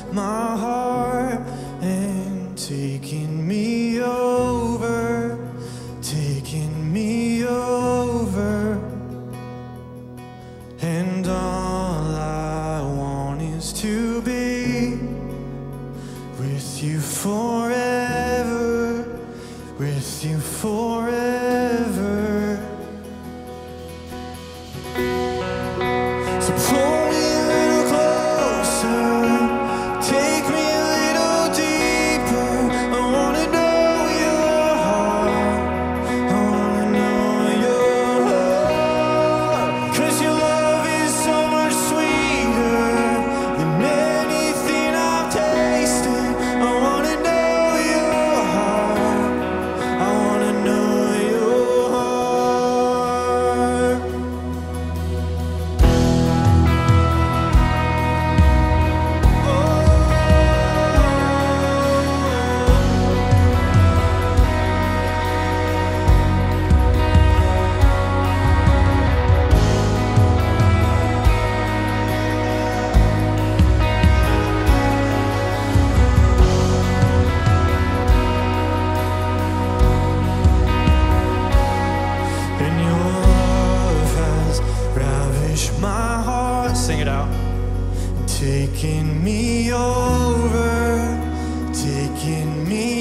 my heart and taking me over, taking me over. And all I want is to be with you forever, with you forever. So pull me a little closer, take me a little deeper. I wanna know your heart, I wanna know your heart. 'Cause your love is so much sweeter than anything I've tasted. I wanna know your heart, I wanna know your heart. And your love has ravished my heart. Sing it out. Taking me over, taking me